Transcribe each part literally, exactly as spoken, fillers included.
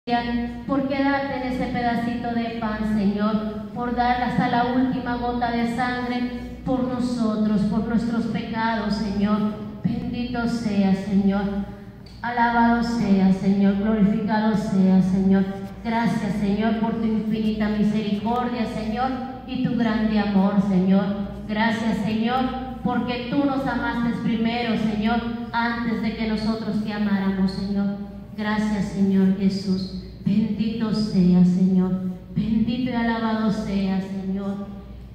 por quedarte en ese pedacito de pan, Señor, por dar hasta la última gota de sangre por nosotros, por nuestros pecados, Señor. Bendito sea, Señor. Alabado sea, Señor. Glorificado sea, Señor. Gracias, Señor, por tu infinita misericordia, Señor, y tu grande amor, Señor. Gracias, Señor, porque tú nos amaste primero, Señor, antes de que nosotros te amáramos, Señor. Gracias, Señor Jesús. Bendito sea, Señor. Bendito y alabado sea, Señor.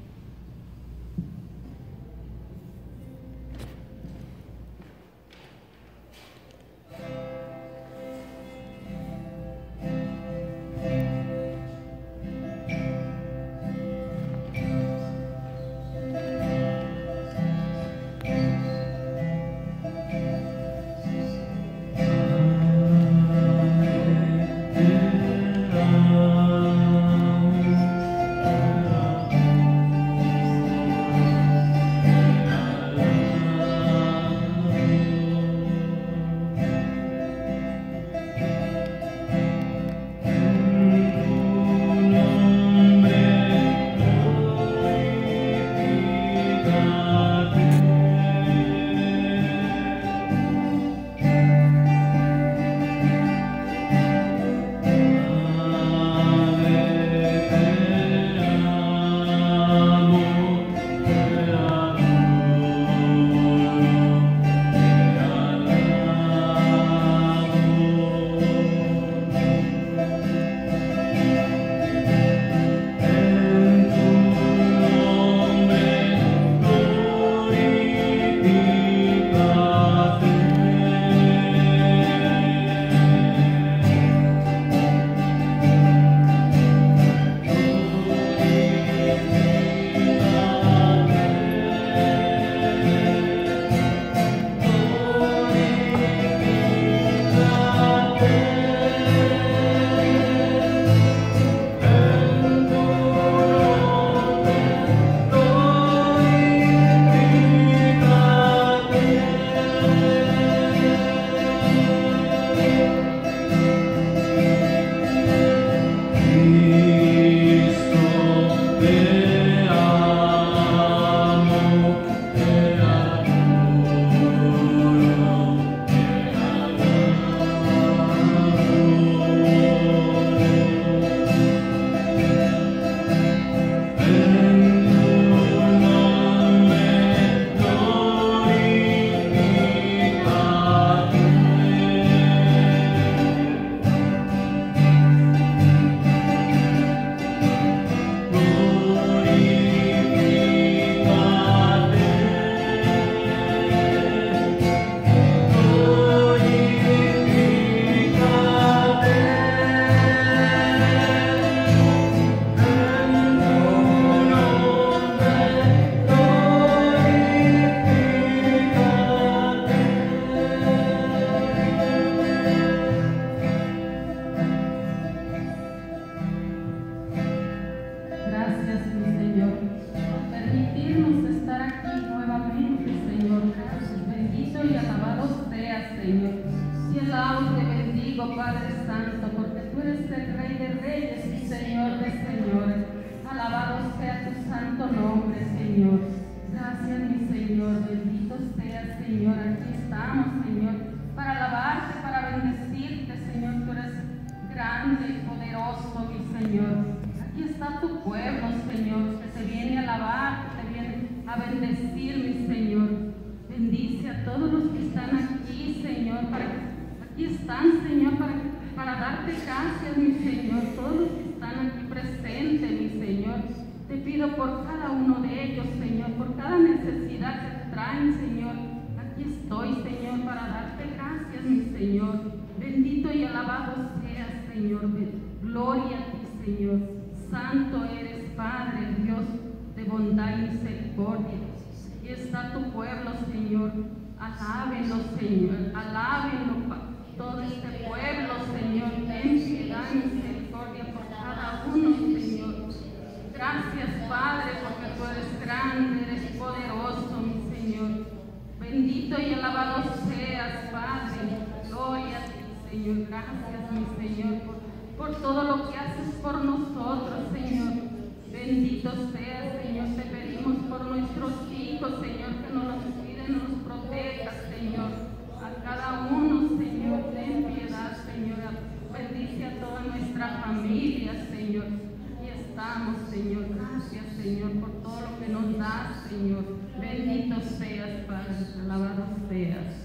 Alábenlo, Señor, alábenlo todo este pueblo, Señor. Ten piedad y misericordia por cada uno, Señor. Gracias, Padre, porque tú eres grande, eres poderoso, mi Señor. Bendito y alabado seas, Padre. Gloria a ti, Señor. Gracias, mi Señor, por por todo lo que haces por nosotros, Señor. Bendito seas, Señor. Te pedimos por nuestros hijos, Señor, que nos los cuiden, nos los protejas, Señor. A cada uno, Señor, ten piedad, Señor. Bendice a toda nuestra familia, Señor. Y estamos, Señor. Gracias, Señor, por todo lo que nos das, Señor. Bendito seas, Padre. Alabado seas.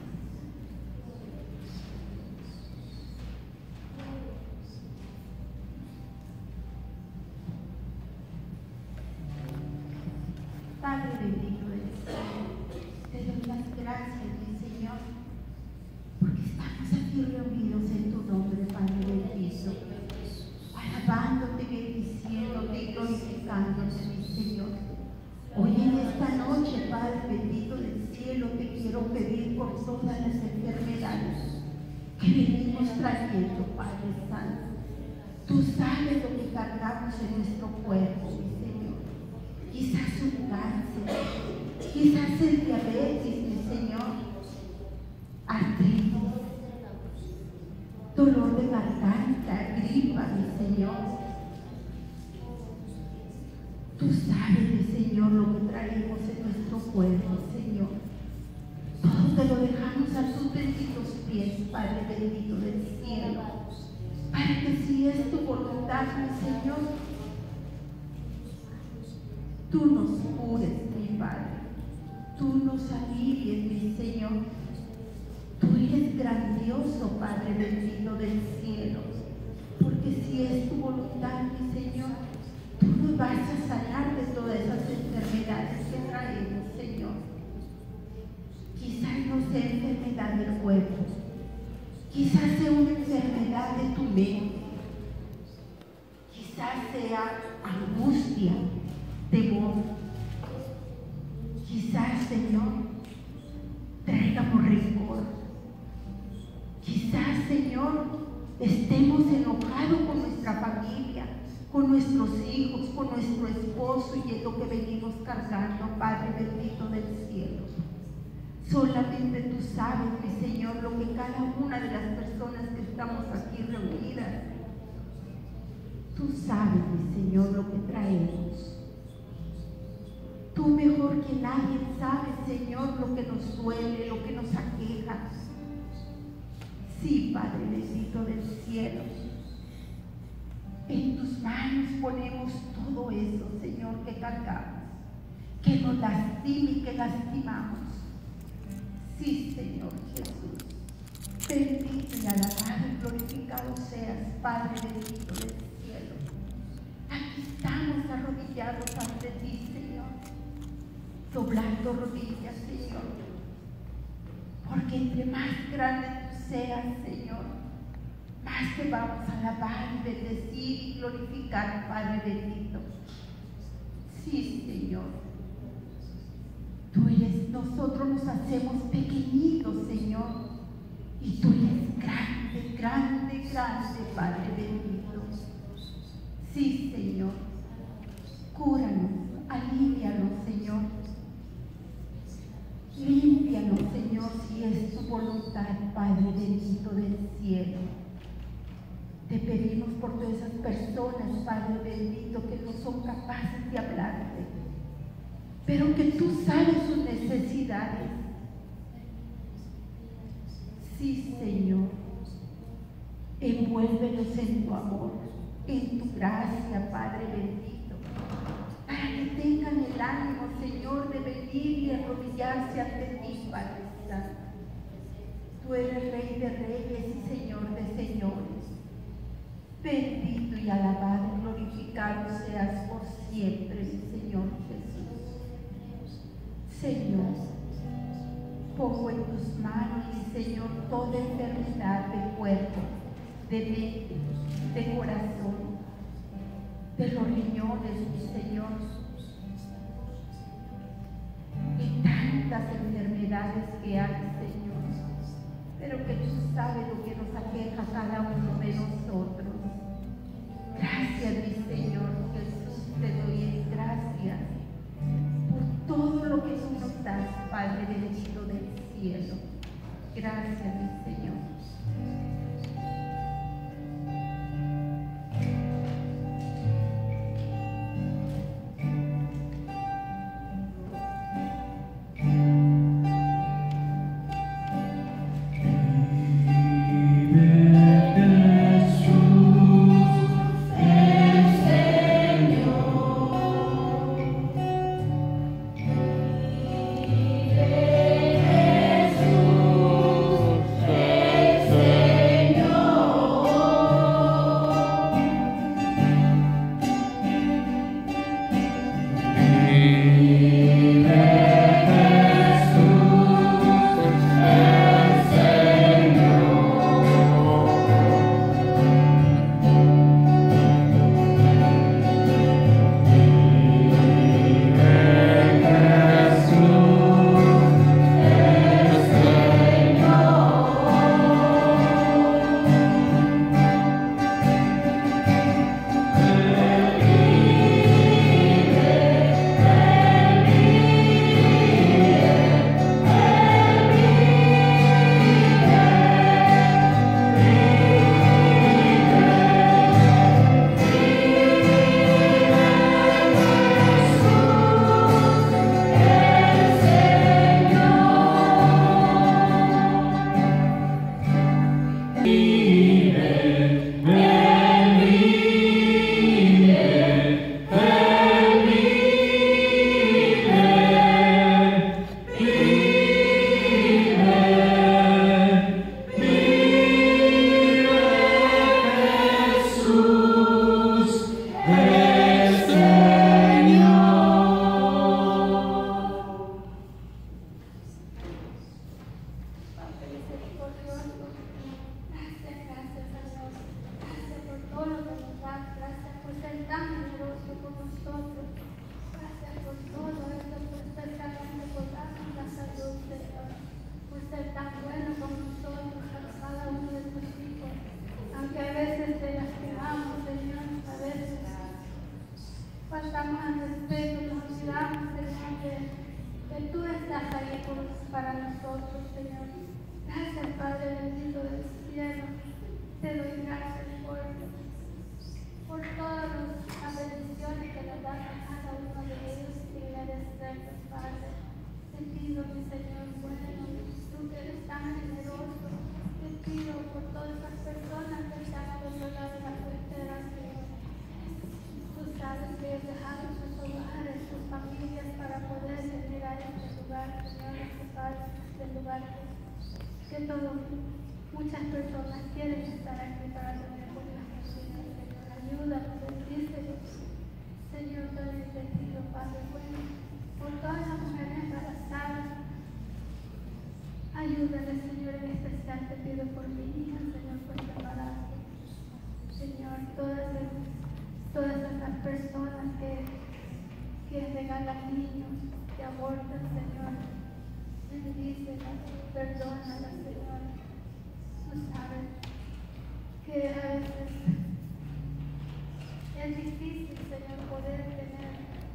Padre bendito del cielo, te doy las gracias, mi Señor, porque estamos aquí reunidos en tu nombre, Padre bendito, alabándote, bendiciéndote y glorificándote, mi Señor. Hoy en esta noche, Padre bendito del cielo, te quiero pedir por todas las enfermedades que venimos trayendo, Padre Santo. Tú sabes lo que cargamos en nuestro cuerpo, mi Señor. Quizás un cáncer, quizás el diabetes, mi Señor, artritis, dolor de garganta, gripa, mi Señor. Tú sabes, mi Señor, lo que traemos en nuestro cuerpo, Señor. Todo te lo dejamos a tus benditos pies, Padre bendito del cielo, para que si es tu voluntad, mi Señor, tú nos cures, mi Padre, tú nos alivies, mi Señor. Tú eres grandioso, Padre bendito del cielo, porque si es tu voluntad, mi Señor, tú nos vas a sanar de todas esas enfermedades que traemos, Señor. Quizás no sea enfermedad del cuerpo, quizás sea una enfermedad de tu mente, quizás sea angustia, temor. Quizás, Señor, traigamos rencor. Quizás, Señor, estemos enojados con nuestra familia, con nuestros hijos, con nuestro esposo, y es lo que venimos cargando, Padre bendito del cielo. Solamente tú sabes, mi Señor, lo que cada una de las personas que estamos aquí reunidas, tú sabes, mi Señor, lo que traemos. Tú mejor que nadie sabes, Señor, lo que nos duele, lo que nos aqueja. Sí, Padre bendito del cielo, en tus manos ponemos todo eso, Señor, que cargamos, que nos lastima y que lastimamos. Sí, Señor Jesús, bendito y alabado y glorificado seas, Padre bendito del cielo. Aquí estamos arrodillados ante ti, Señor, doblando rodillas, Señor, porque entre más grande tú seas, Señor, más te vamos a alabar y bendecir y glorificar, Padre bendito. Sí, Señor, tú eres, nosotros nos hacemos pequeñitos, Señor, y tú eres grande, grande, grande, Padre bendito. Sí, Señor, cúranos, alívianos, Señor. Límpianos, Señor, si es tu voluntad, Padre bendito del cielo. Te pedimos por todas esas personas, Padre bendito, que no son capaces de hablarte, pero que tú sabes sus necesidades. Sí, Señor, envuélvelos en tu amor, en tu gracia, Padre bendito, para que tengan el ánimo, Señor, de venir y arrodillarse ante ti, Padre Santo. Tú eres Rey de reyes y Señor de señores. Bendito y alabado y glorificado seas por siempre, mi Señor Jesús. Señor, pongo en tus manos, mi Señor, toda enfermedad de cuerpo, de mente, de corazón, de los riñones, mi Señor, y tantas enfermedades que hay, Señor, pero que tú sabes lo que nos aqueja a cada uno de nosotros. Gracias, mi Señor Jesús, te doy gracias por todo lo que tú nos das, Padre bendito del cielo. Gracias, mi Señor. Padre. Gracias por ser tan generoso con nosotros. Gracias por todo esto, por especialmente por darnos la salud, Señor. Por ser tan bueno con nosotros, a cada uno de tus hijos. Aunque a veces te lastimamos, Señor, a veces faltamos al respeto, nos olvidamos, Señor, que, que tú estás ahí por, para nosotros, Señor. Gracias, Padre bendito del cielo. Te doy gracias por, por todas las bendiciones que le das a cada uno de ellos y merecerlos, Padre. Te pido, mi Señor, bueno, tú que eres tan generoso, te pido por todas las personas que están al otro lado de la frontera, Señor. Tú sabes que ellos dejaron sus hogares, sus familias para poder venir a este lugar, Señor, a ocupar este lugar que todo, muchas personas quieren estar aquí para tener buenas cocinas, Señor. Ayúdanos, bendícenos, Señor, también te pido, Padre bueno, por todas las mujeres embarazadas. Ayúdales, Señor, en especial te pido por mi hija, Señor, por este embarazo. Señor, todas, todas esas personas que, que regalan niños, que abortan, Señor, bendícelas, perdónalas, Señor. Tú sabes que a veces es difícil, Señor, poder tener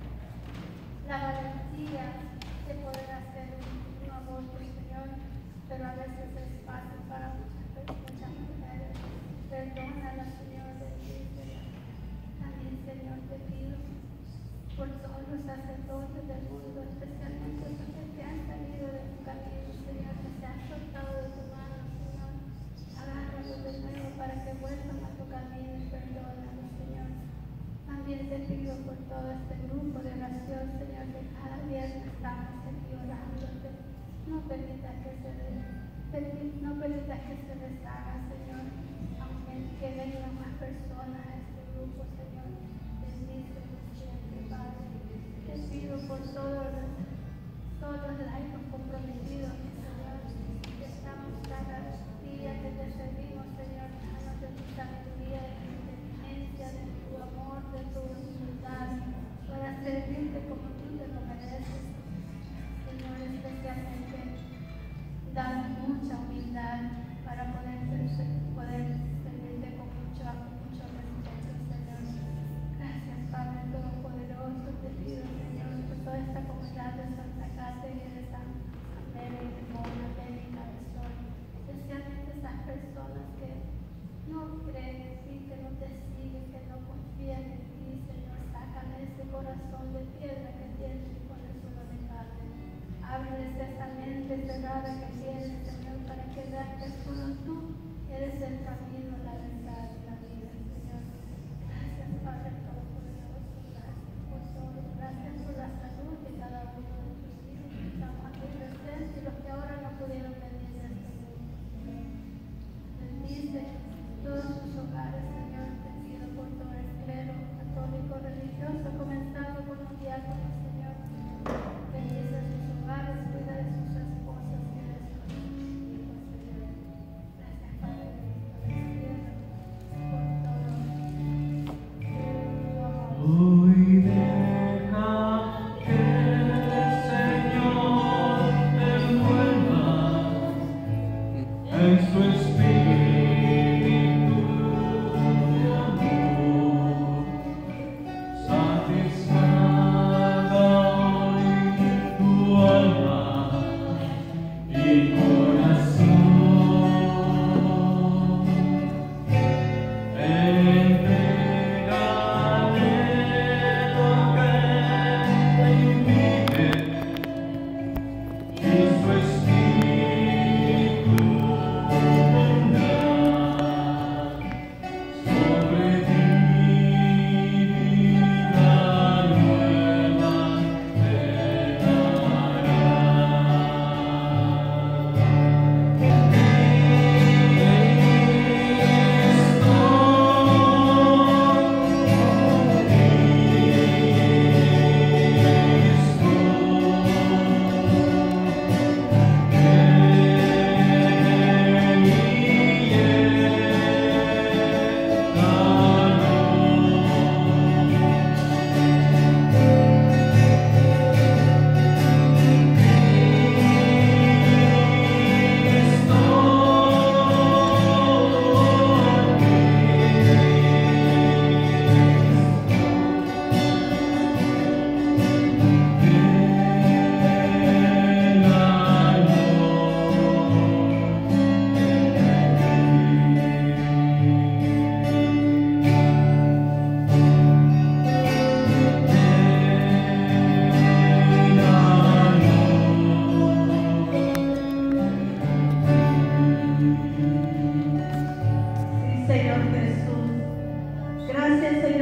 la valentía de poder hacer un, un aborto, Señor, pero a veces es fácil para muchas, muchas mujeres. Perdónala, Señor, bendícelas. También, Señor, te pido por todos los sacerdotes del mundo, especialmente los que han salido de tu camino, Señor, que se han soltado de tu mano, Señor. Agárralos de nuevo para que vuelvan a tu camino y perdónalos, Señor. También te pido por todo este grupo de oración, Señor, que cada viernes estamos aquí orándote. No permitas que se des, no permitas que se deshaga, Señor, aunque que vengan más personas a este grupo, Señor. Bendícenos siempre, Padre. Te pido por todos los, todos los laicos comprometidos, Señor, que estamos cada día que te servimos, Señor, danos de tu sabiduría, de tu inteligencia, de tu amor, de tu humildad, para servirte como tú te lo mereces. Señor, especialmente, danos mucha humildad para poder, poder servirte con mucho, mucho respeto, Señor. Gracias, Padre Todopoderoso, te pido, Señor, por toda esta comunidad de Santa Cáceres y de San América, América del Sol, especialmente esas personas que no creen en ti, que no te siguen, que no confían en ti, Señor. Sácame ese corazón de piedra que tienen y ponle solo de carne. Ábreles esa mente cerrada que tienen, Señor, para que vean que solo tú eres el camino, la verdad y la vida, Señor. Gracias, Padre Todopoderoso, gracias por todo, gracias por la salud de cada uno de tus hijos que estamos aquí presentes y los que ahora no pudieron venir de este mundo. Bendice todos sus hogares, Señor, te pido por todo el clero católico religioso, comenzando con los diáconos, Señor. Bendice sus hogares, cuida de sus esposas y de sus hijos, Señor. Gracias, Padre bendito del cielo, por todo tu amor. Hoy deja que el Señor te envuelva en su espíritu de amor. Satisfaga hoy tu alma y corazón. Entrégale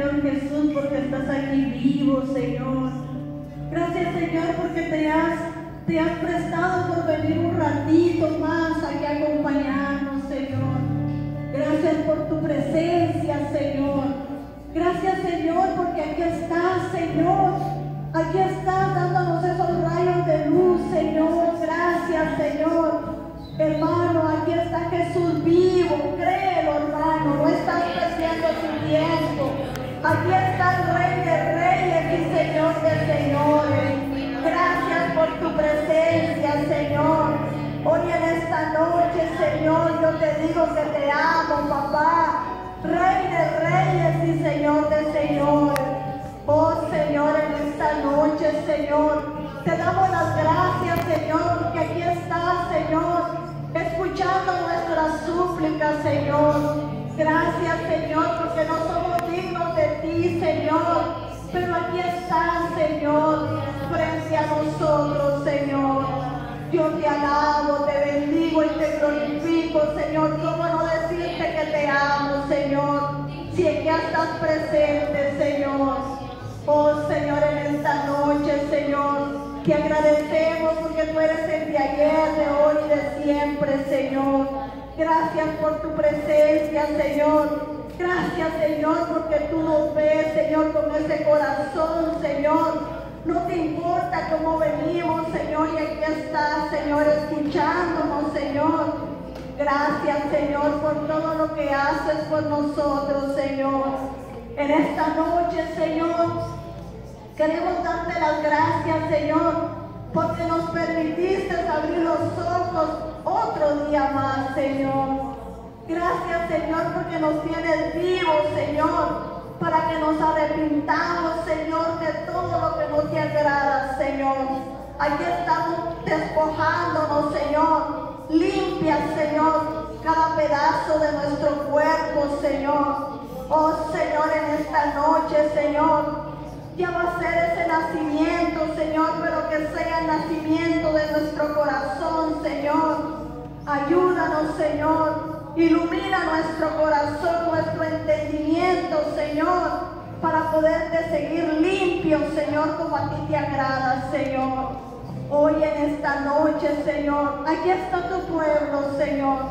Señor Jesús, porque estás aquí vivo, Señor. Gracias, Señor, porque te has, te has prestado por venir un ratito más aquí a acompañarnos, Señor. Gracias por tu presencia, Señor. Gracias, Señor, porque aquí estás, Señor. Aquí estás dándonos esos rayos de luz, Señor. Gracias, Señor. Hermano, aquí está Jesús vivo. Créelo, hermano. No estás perdiendo tu tiempo. Aquí está el Rey de Reyes y Señor de Señores. Gracias por tu presencia, Señor. Hoy en esta noche, Señor, yo te digo que te amo, papá. Rey de Reyes y Señor de Señores. Oh, Señor, en esta noche, Señor, te damos las gracias, Señor, porque aquí estás, Señor, escuchando nuestras súplicas, Señor. Gracias, Señor, porque no somos dignos de ti, Señor, pero aquí estás, Señor, frente a nosotros, Señor. Yo te alabo, te bendigo y te glorifico, Señor. ¿Cómo no decirte que te amo, Señor? Si es que estás presente, Señor. Oh, Señor, en esta noche, Señor, te agradecemos porque tú eres el de ayer, de hoy y de siempre, Señor. Gracias por tu presencia, Señor. Gracias, Señor, porque tú nos ves, Señor, con ese corazón, Señor. No te importa cómo venimos, Señor, y aquí estás, Señor, escuchándonos, Señor. Gracias, Señor, por todo lo que haces por nosotros, Señor. En esta noche, Señor, queremos darte las gracias, Señor, porque nos permitiste abrir los ojos otro día más, Señor. Gracias, Señor, porque nos tienes vivos, Señor, para que nos arrepintamos, Señor, de todo lo que no te agrada, Señor. Aquí estamos despojándonos, Señor. Limpia, Señor, cada pedazo de nuestro cuerpo, Señor. Oh, Señor, en esta noche, Señor, ya va a ser ese nacimiento, Señor, pero que sea el nacimiento de nuestro corazón, Señor. Ayúdanos, Señor. Ilumina nuestro corazón, nuestro entendimiento, Señor, para poderte seguir limpio, Señor, como a ti te agrada, Señor. Hoy en esta noche, Señor, aquí está tu pueblo, Señor.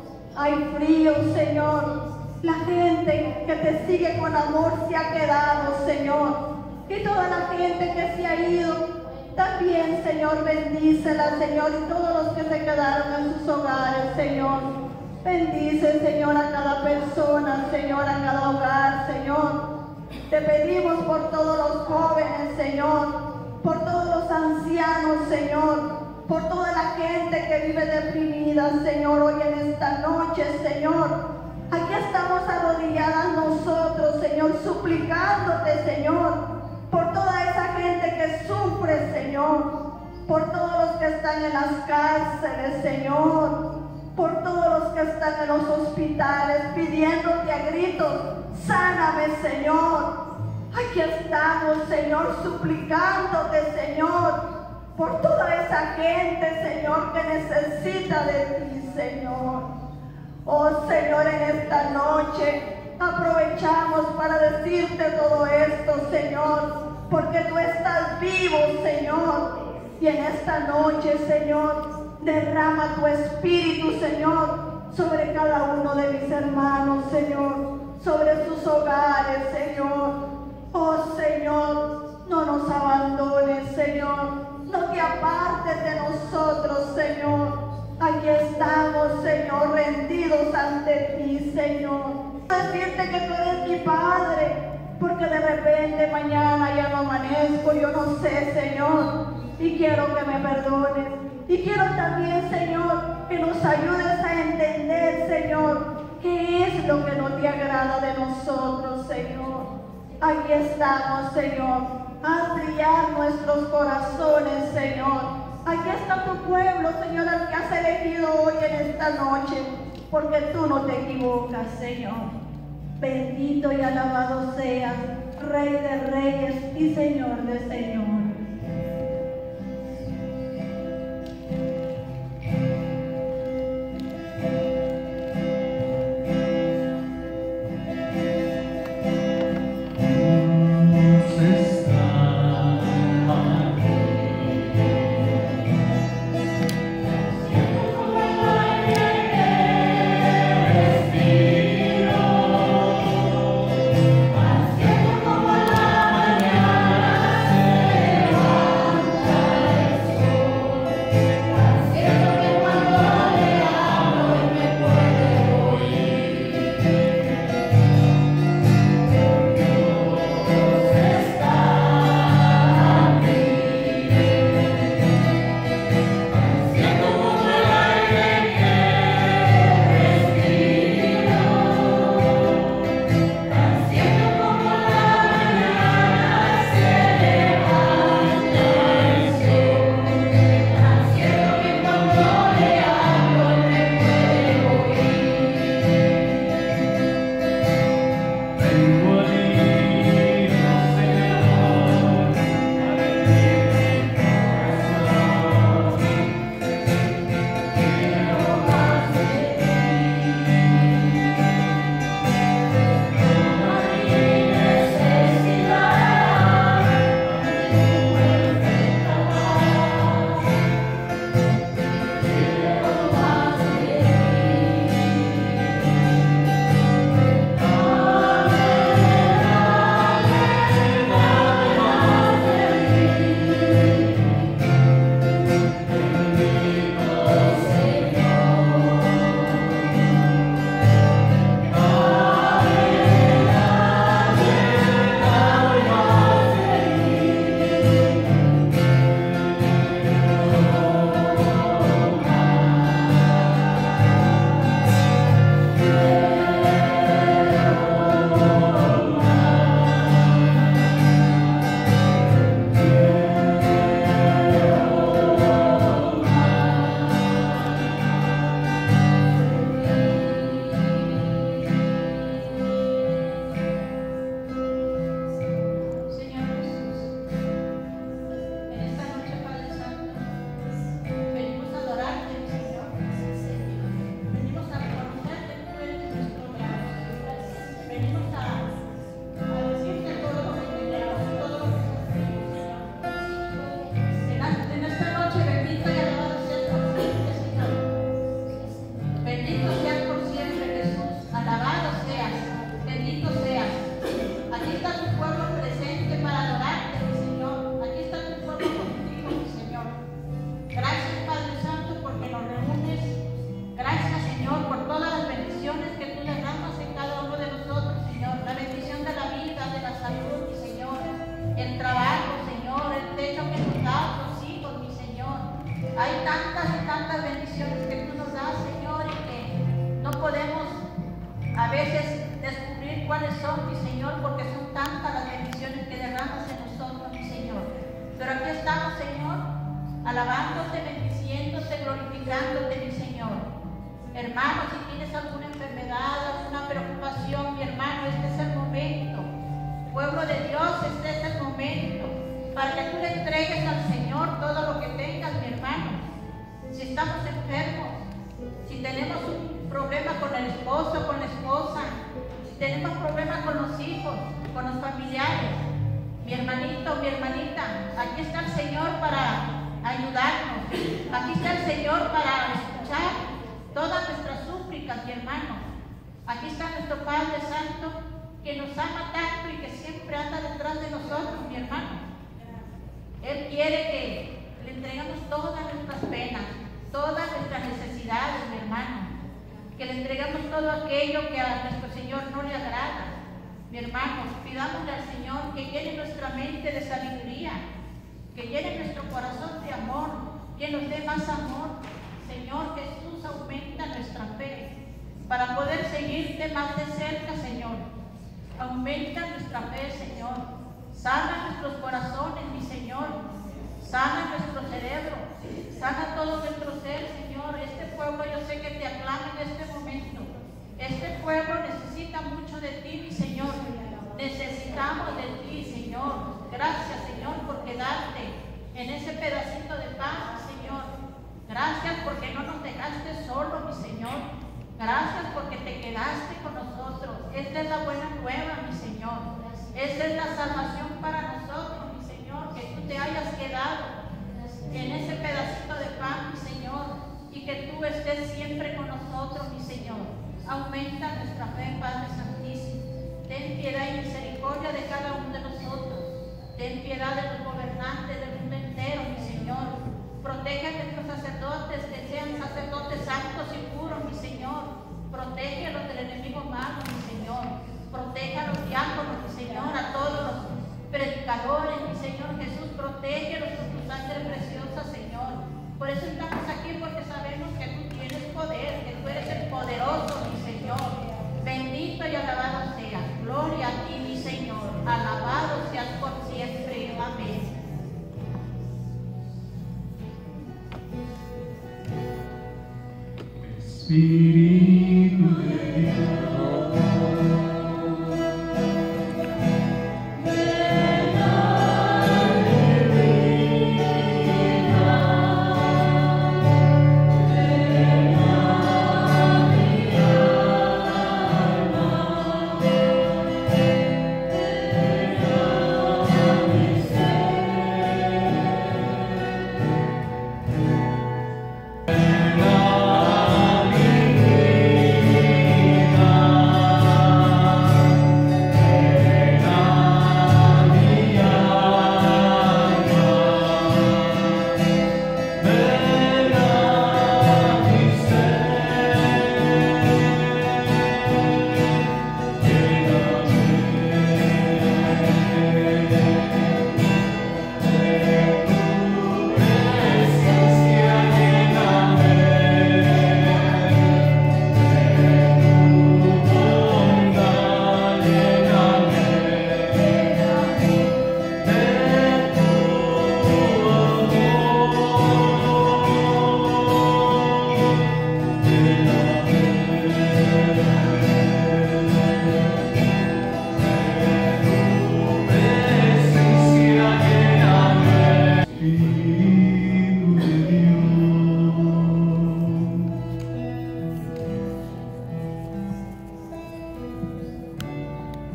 Hay frío, Señor. La gente que te sigue con amor se ha quedado, Señor. Y toda la gente que se ha ido, también, Señor, bendícela, Señor, y todos los que se quedaron en sus hogares, Señor. Bendice, Señor, a cada persona, Señor, a cada hogar, Señor. Te pedimos por todos los jóvenes, Señor, por todos los ancianos, Señor, por toda la gente que vive deprimida, Señor, hoy en esta noche, Señor. Aquí estamos arrodilladas nosotros, Señor, suplicándote, Señor, por toda esa gente que sufre, Señor, por todos los que están en las cárceles, Señor, por todos los que están en los hospitales pidiéndote a gritos, sáname, Señor. Aquí estamos, Señor, suplicándote, Señor, por toda esa gente, Señor, que necesita de ti, Señor. Oh, Señor, en esta noche aprovechamos para decirte todo esto, Señor, porque tú estás vivo, Señor. Y en esta noche, Señor, derrama tu espíritu, Señor, sobre cada uno de mis hermanos, Señor, sobre sus hogares, Señor. Oh, Señor, no nos abandones, Señor. No te apartes de nosotros, Señor. Aquí estamos, Señor, rendidos ante ti, Señor. Decirte que tú eres mi Padre, porque de repente mañana ya no amanezco, yo no sé, Señor, y quiero que me perdones. Y quiero también, Señor, que nos ayudes a entender, Señor, qué es lo que no te agrada de nosotros, Señor. Aquí estamos, Señor. Haz brillar nuestros corazones, Señor. Aquí está tu pueblo, Señor, al que has elegido hoy en esta noche, porque tú no te equivocas, Señor. Bendito y alabado seas, Rey de Reyes y Señor de Señores. alabándote, bendiciéndote, glorificándote, mi Señor. Hermano, si tienes alguna enfermedad, alguna preocupación, mi hermano, este es el momento. Pueblo de Dios, este es el momento para que tú le entregues al Señor todo lo que tengas, mi hermano. Si estamos enfermos, si tenemos un problema con el esposo, con la esposa, si tenemos problemas con los hijos, con los familiares, mi hermanito, mi hermanita, aquí está el Señor para ayudarnos. Aquí está el Señor para escuchar todas nuestras súplicas, mi hermano. Aquí está nuestro Padre Santo, que nos ama tanto y que siempre anda detrás de nosotros, mi hermano. Él quiere que le entregamos todas nuestras penas, todas nuestras necesidades, mi hermano. Que le entregamos todo aquello que a nuestro Señor no le agrada. Mi hermano, pidámosle al Señor que llene nuestra mente de sabiduría, que llene nuestro corazón de amor, que nos dé más amor. Señor Jesús, aumenta nuestra fe para poder seguirte más de cerca, Señor. Aumenta nuestra fe, Señor. Sana nuestros corazones, mi Señor. Sana nuestro cerebro. Sana todo nuestro ser, Señor. Este pueblo yo sé que te aclama en este momento. Este pueblo necesita mucho de ti, mi Señor. Necesitamos de ti, Señor. Gracias, Señor, por quedarte en ese pedacito de pan, Señor. Gracias porque no nos dejaste solo, mi Señor. Gracias porque te quedaste con nosotros. Esta es la buena nueva, mi Señor. Esta es la salvación para nosotros, mi Señor. Que tú te hayas quedado en ese pedacito de pan, mi Señor. Y que tú estés siempre con nosotros, mi Señor. Aumenta nuestra fe, Padre Santísimo. Ten piedad y misericordia de cada uno de nosotros. Ten piedad de los gobernantes del mundo entero, mi Señor. Protege a nuestros sacerdotes, que sean sacerdotes santos y puros, mi Señor. Protege a los del enemigo malo, mi Señor. Protege a los diáconos, mi Señor, a todos los predicadores, mi Señor Jesús. Protégelos con tu sangre preciosa, Señor. Por eso estamos aquí, porque sabemos que tú tienes poder, que tú eres el poderoso, mi Señor. Bendito y alabado seas. Gloria a ti, mi Señor. Alabado seas por siempre. Amén. Espíritu de Dios.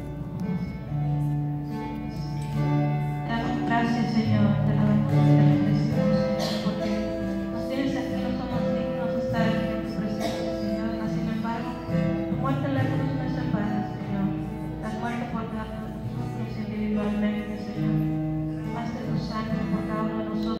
Gracias, Señor, te lo damos, te lo